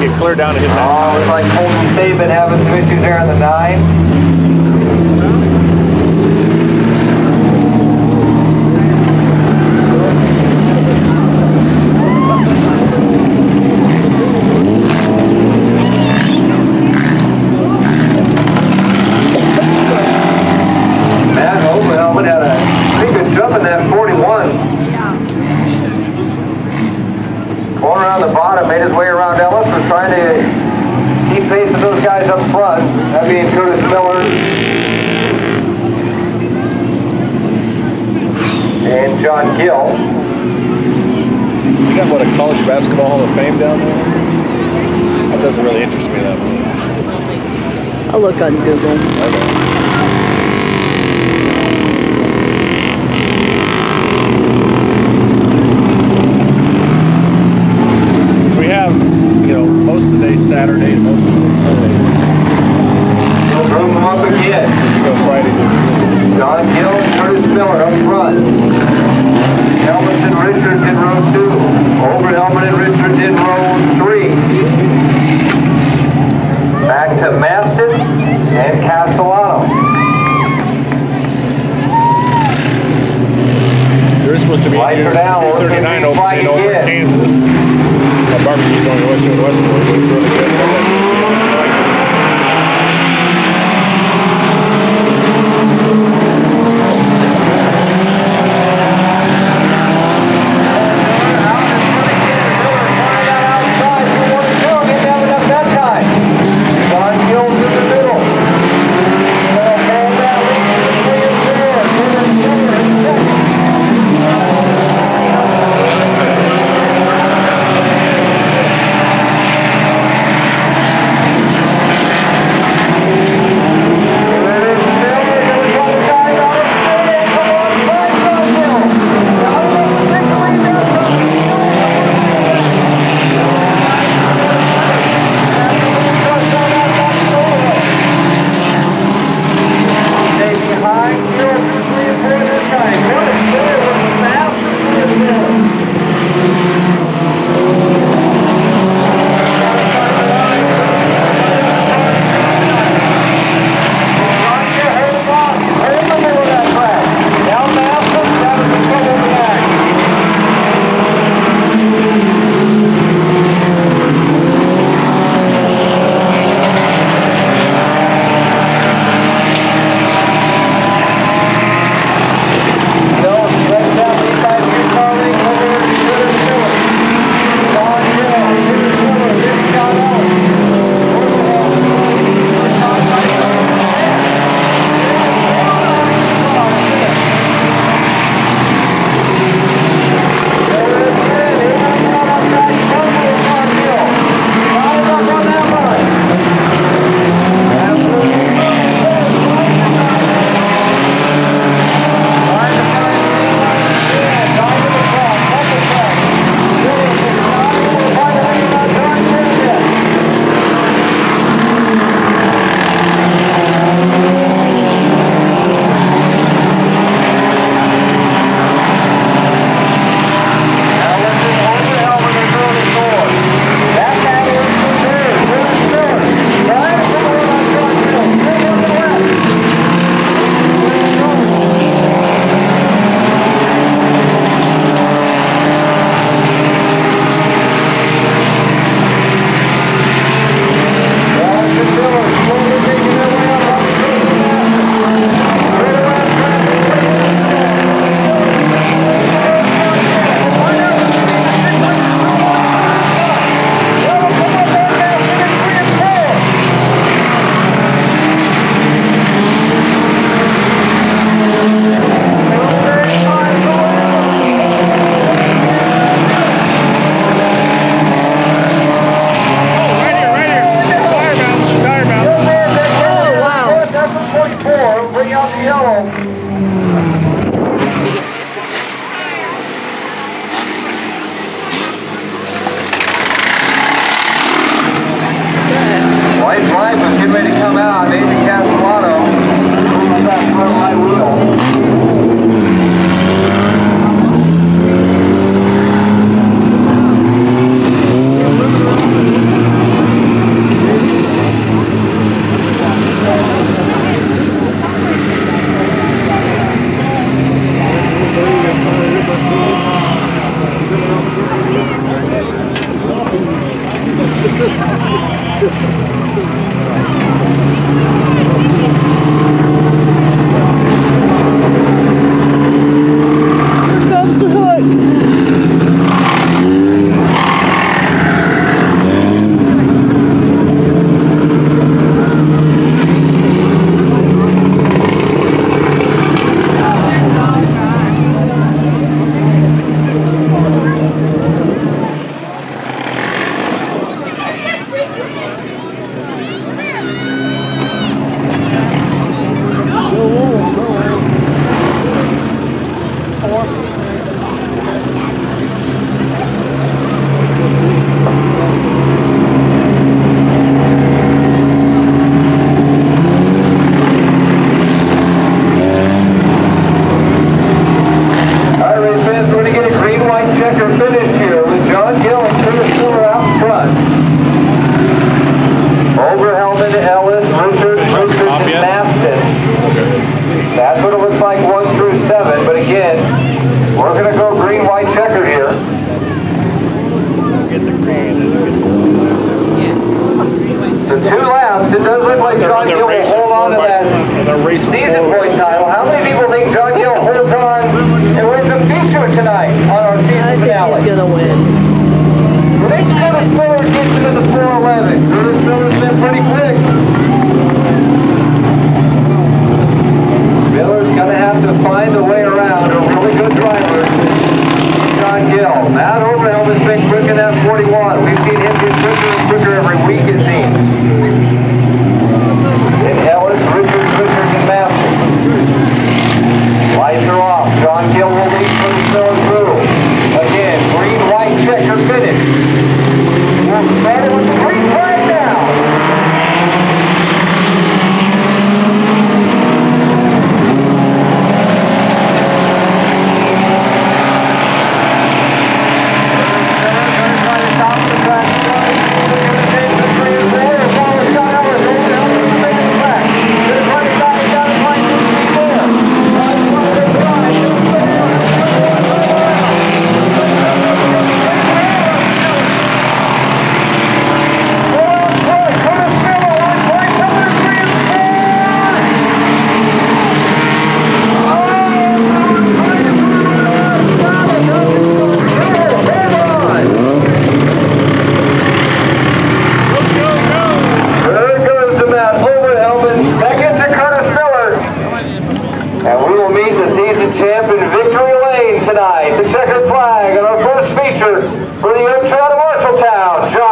get clear down to hit that. Oh, it's like Colton Saban having some issues there on the 9. Made his way around Ellis, was trying to keep pace with those guys up front, that being Curtis Miller and John Gill. You got what, a college basketball Hall of Fame down there? That doesn't really interest me that much. I'll look on Google. Okay. Most of the day Saturday, most of the day Sunday. We'll bring them up again. Let's go Friday. John Gill, Curtis Miller up front. Helmets and Richards in row 2. Overhelmet and Richards in row 3. Back to Maston and Castellano. They're supposed to be Lights here are down. 39 over in Kansas. Barbecue's only Western Westport, but it's really good. like 1 through 7, but again, we're going to go green, white, checker here. So 2 laps. It does look like John Gill will hold on to that season point title. How many people think John Gill holds on and wins a feature tonight on our season finale? I think he's gonna win. I think Curtis Miller gets him in the 411. Curtis Miller's been pretty quick. Miller's going to have to find a way around a really good driver. John Gill. Matt Overhelm has been quick in that 41. We've seen him get quicker and quicker every week, it seems. And Ellis, Richards, and Master. Lights are off. John Gill will lead Curtis Miller through. Again, green, white, checker finish. We'll start with the green flag now. Tonight, the checkered flag and our first feature for the Ultra out of Marshalltown, John